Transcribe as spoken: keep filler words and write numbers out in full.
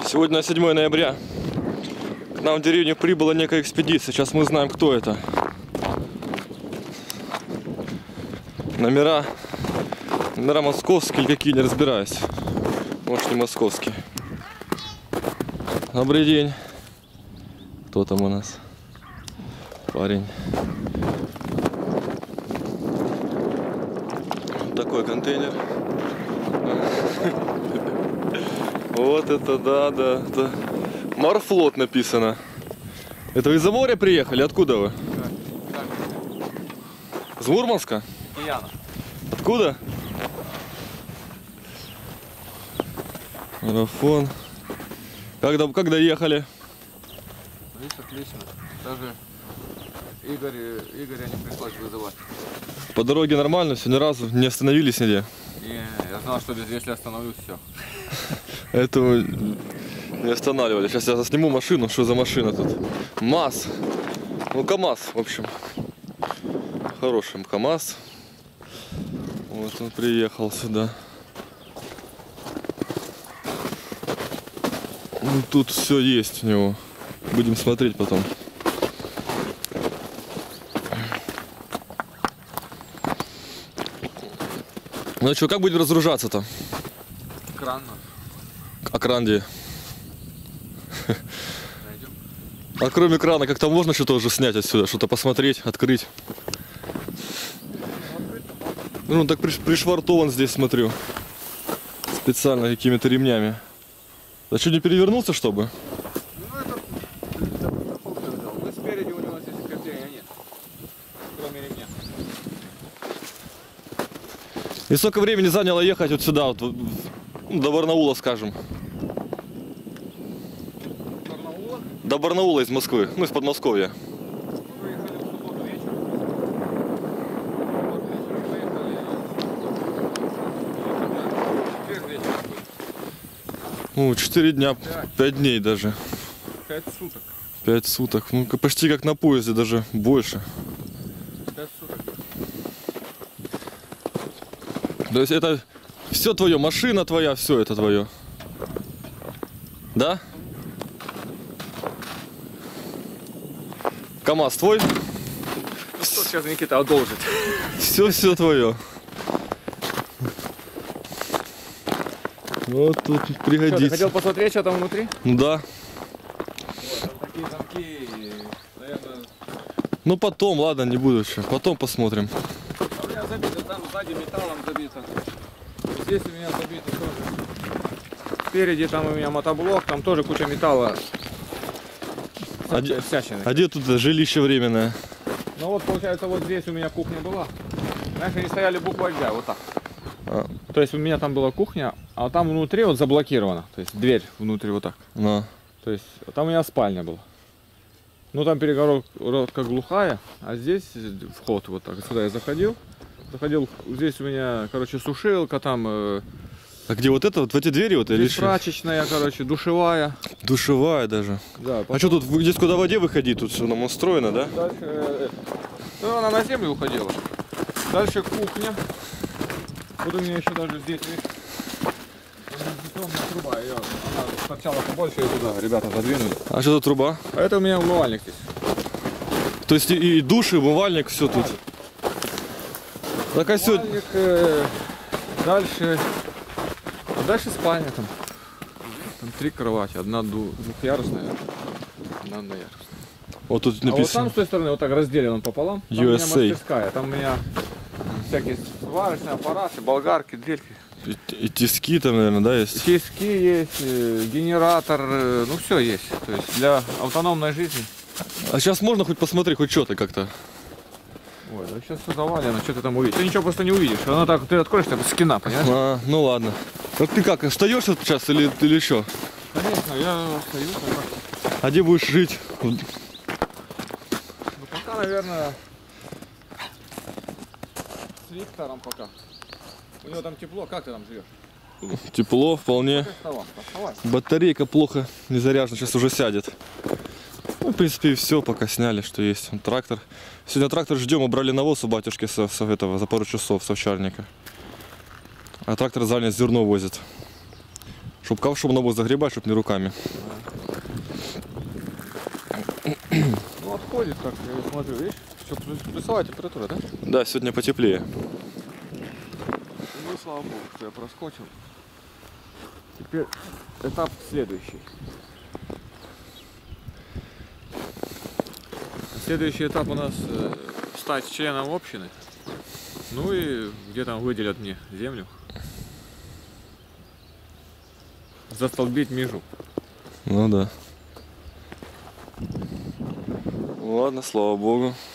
Сегодня седьмое ноября. К нам в деревню прибыла некая экспедиция. Сейчас мы узнаем, кто это. Номера. Номера московские или какие, не разбираюсь. Может, не московские. Добрый день. Кто там у нас? Парень. Такой контейнер. Вот это да, да, да. Морфлот написано. Это вы из-за моря приехали? Откуда вы? С Мурманска? Яна. Откуда? Марафон. Когда, когда ехали? Видишь, отлично. Даже Игорь, Игоря не пришлось вызывать. По дороге нормально, все, ни разу не остановились нигде? Не, я знал, что если остановлюсь, все. Этого не останавливали. Сейчас я засниму машину. Что за машина тут? МАЗ. Ну, КАМАЗ, в общем. Хороший КАМАЗ. Вот он приехал сюда. Ну, тут все есть у него. Будем смотреть потом. Ну что, как будем разгружаться-то? Кран. А кран где? А кроме крана, как-то можно что-то уже снять отсюда? Что-то посмотреть, открыть? Ну так пришвартован здесь, смотрю. Специально какими-то ремнями. А что, не перевернулся, чтобы? Ну это страховка взял. Но спереди у него здесь крепления нет. Кроме ремня. И сколько времени заняло ехать вот сюда, вот, до Барнаула, скажем? Барнаула? До Барнаула из Москвы, ну из Подмосковья. Мы выехали в субботу вечером. Четверг вечером. Ну, четыре дня, пять дней даже. Пять суток. Пять суток, ну почти как на поезде, даже больше. Пять суток. То есть это все твое, машина твоя, все это твое. Да? КАМАЗ твой? Ну что сейчас Никита одолжит? Все, все твое. Вот тут Что, ты пригодится. хотел посмотреть, что там внутри? Ну да. Вот, там такие замки, наверное. Ну потом, ладно, не буду еще. Потом посмотрим. А у меня забито, там сзади металлом забито. Здесь у меня забито тоже. Спереди там у меня мотоблок, там тоже куча металла. А где, всячины. а где тут жилище временное? Ну вот получается, вот здесь у меня кухня была. Знаешь, они стояли буквой Г, вот так. А. То есть у меня там была кухня, а там внутри вот заблокировано. То есть дверь внутри вот так. Ну. То есть там у меня спальня была. Ну там перегородка глухая, а здесь вход вот так. Сюда я заходил. Заходил, здесь у меня, короче, сушилка, там... Э, А где вот это, вот в эти двери вот? здесь Или что? прачечная, короче, душевая. Душевая даже. Да, А что тут, здесь куда в воде выходить? Тут все нам устроено, да? дальше... Э, ну, она на землю уходила. Дальше кухня. Вот у меня еще даже здесь есть труба. Ее, она торчала побольше, и туда ребята задвинули. А что тут труба? А это у меня умывальник здесь. То есть и, и душ, и умывальник, все тут. Так, а все... Умывальник, э, дальше... А дальше спальня там. Там три кровати. Одна ду- двухъярусная, одна одноярусная. Вот тут А вот там написано. с той стороны вот так разделен пополам. Там ю у эс меня эй. мастерская. Там у меня всякие сварочные аппараты, болгарки, дрельки. И, и тиски там, наверное, да, есть? Тиски есть, э, генератор, э, ну все есть. То есть для автономной жизни. А сейчас можно хоть посмотреть, хоть что-то как-то? Ой, да сейчас все завалено, что ты там увидишь? Ты ничего просто не увидишь. Оно так, ты откроешь, это скина, понимаешь? А, ну ладно. Вот ты как, остаешься сейчас или, или что? Конечно, я остаюсь. А где будешь жить? Ну пока, наверное, с Виктором пока. У него там тепло, как ты там живешь? Тепло вполне. Вставай, вставай. Батарейка плохо не заряжена, сейчас уже сядет. Ну, в принципе, и все, пока сняли, что есть. Трактор. Сегодня трактор ждем, убрали навоз у батюшки со, со этого, за пару часов с овчарника. А трактор занят, зерно возит. Чтоб ковшом на загребать, чтоб не руками. Ну отходит так, я смотрю, видишь? Что, плюсовая температура, да? Да, сегодня потеплее. Ну слава богу, что я проскочил. Теперь этап следующий. Следующий этап у нас э, стать членом общины. Ну и где там выделят мне землю. Застолбить межу. Ну да. Ладно, слава богу.